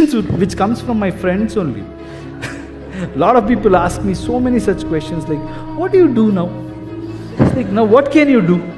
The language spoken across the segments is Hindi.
questions which comes from my friends only. A lot of people ask me so many such questions like, what do you do now? It's like, now what can you do?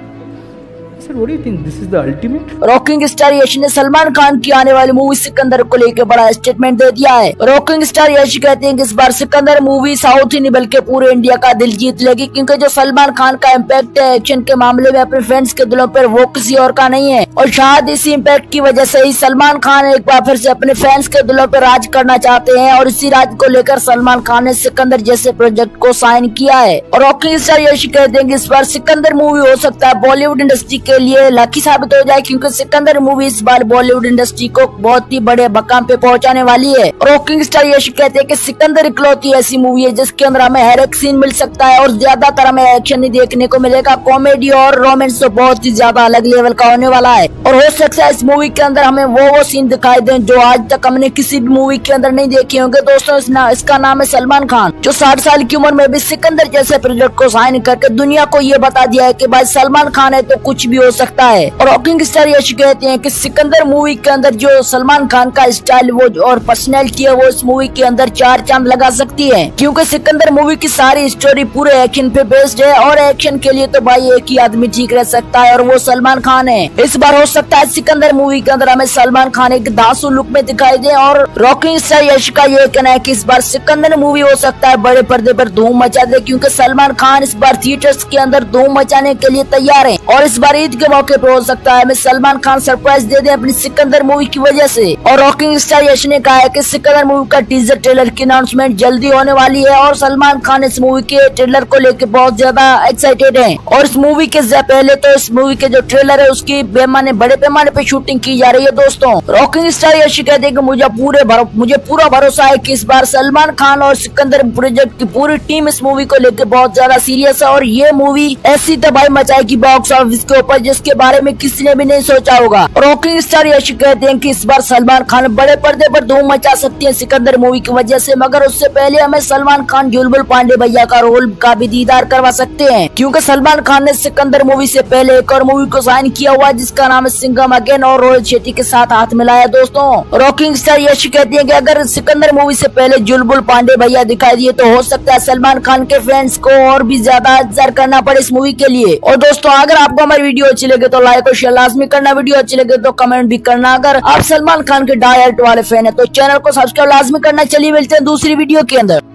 I said, what do you think? This is the ultimate? Rocking star Yash ने सलमान खान की आने वाली मूवी सिकंदर को लेकर बड़ा स्टेटमेंट दे दिया है। रॉकिंग स्टार यश कहते हैं कि इस बार सिकंदर मूवी साउथ ही नहीं बल्कि पूरे इंडिया का दिल जीत लेगी, क्योंकि जो सलमान खान का इम्पैक्ट है एक्शन के मामले में अपने फैंस के दिलों पर वो किसी और का नहीं है। और शायद इसी इम्पैक्ट की वजह से ही सलमान खान एक बार फिर से अपने फैंस के दिलों पर राज करना चाहते हैं, और इसी राज को लेकर सलमान खान ने सिकंदर जैसे प्रोजेक्ट को साइन किया है। और रॉकिंग स्टार यश कहते हैं कि इस बार सिकंदर मूवी हो सकता है बॉलीवुड इंडस्ट्री के लिए लकी साबित हो जाए, क्योंकि सिकंदर मूवी इस बार बॉलीवुड इंडस्ट्री को बहुत ही बड़े मकाम पे पहुंचाने वाली है। रॉकिंग स्टार यश कहते हैं कि सिकंदर इकलौती ऐसी मूवी है जिसके अंदर हमें हर एक सीन मिल सकता है, और ज्यादातर हमें एक्शन नहीं देखने को मिलेगा। कॉमेडी और रोमांस तो बहुत ही ज्यादा अलग लेवल का होने वाला है, और हो सकता है इस मूवी के अंदर हमें वो सीन दिखाई दें जो आज तक हमने किसी भी मूवी के अंदर नहीं देखे होंगे। दोस्तों इसका नाम है सलमान खान, जो 60 साल की उम्र में भी सिकंदर जैसे प्रोजेक्ट को साइन करके दुनिया को ये बता दिया है कि भाई सलमान खान है तो कुछ भी हो सकता है। और रॉकिंग स्टार यश कहते हैं कि सिकंदर मूवी के अंदर जो सलमान खान का स्टाइल वो और पर्सनैलिटी है वो इस मूवी के अंदर 4 चांद लगा सकती है, क्योंकि सिकंदर मूवी की सारी स्टोरी पूरे एक्शन पे बेस्ड है, और एक्शन के लिए तो भाई एक ही आदमी ठीक रह सकता है और वो सलमान खान है। इस बार हो सकता है सिकंदर मूवी के अंदर हमें सलमान खान एक दासू लुक में दिखाई दे, और रॉकिंग स्टार यश का ये कहना है कि इस बार सिकंदर मूवी हो सकता है बड़े पर्दे पर धूम मचा दे, क्योंकि सलमान खान इस बार थिएटर्स के अंदर धूम मचाने के लिए तैयार है। और इस बार ईद के मौके पर हो सकता है हमें सलमान खान सरप्राइज दे दे अपनी सिकंदर मूवी की वजह से। और रॉकिंग स्टार यश ने कहा है कि सिकंदर मूवी का टीजर ट्रेलर की अनाउंसमेंट जल्दी होने वाली है, और सलमान खान इस मूवी के ट्रेलर को लेकर बहुत ज्यादा एक्साइटेड हैं। और इस मूवी के पहले तो इस मूवी के जो ट्रेलर है उसकी बड़े पैमाने पे शूटिंग की जा रही है। दोस्तों रॉकिंग स्टार यश कहते हैं कि मुझे पूरा भरोसा है कि इस बार सलमान खान और सिकंदर प्रोजेक्ट की पूरी टीम इस मूवी को लेकर बहुत ज्यादा सीरियस है, और ये मूवी ऐसी तबाही मचाएगी बॉक्स ऑफिस के ऊपर जिसके बारे में किसी ने भी नहीं सोचा होगा। रॉकिंग स्टार यश कहते हैं कि इस बार सलमान खान बड़े पर्दे पर धूम मचा सकती है सिकंदर मूवी की वजह से, मगर उससे पहले हमें सलमान खान जुलबुल पांडे भैया का रोल का भी दीदार करवा सकते हैं, क्योंकि सलमान खान ने सिकंदर मूवी से पहले एक और मूवी को साइन किया हुआ है जिसका नाम है सिंघम अगेन, और रोहित शेट्टी के साथ हाथ मिलाया। दोस्तों रॉकिंग स्टार यश कहती है कि अगर सिकंदर मूवी से पहले जुलबुल पांडे भैया दिखाई दिए तो हो सकता है सलमान खान के फैंस को और भी ज्यादा इंतजार करना पड़े इस मूवी के लिए। और दोस्तों अगर आपको हमारी वीडियो अच्छी लगे तो लाइक और शेयर लाजमी करना, वीडियो अच्छी लगे तो कमेंट भी करना। अगर आप सलमान खान के डाई हार्ट वाले फैन है तो चैनल को सब्सक्राइब लाजमी करना। चलिए मिलते हैं दूसरी वीडियो के अंदर।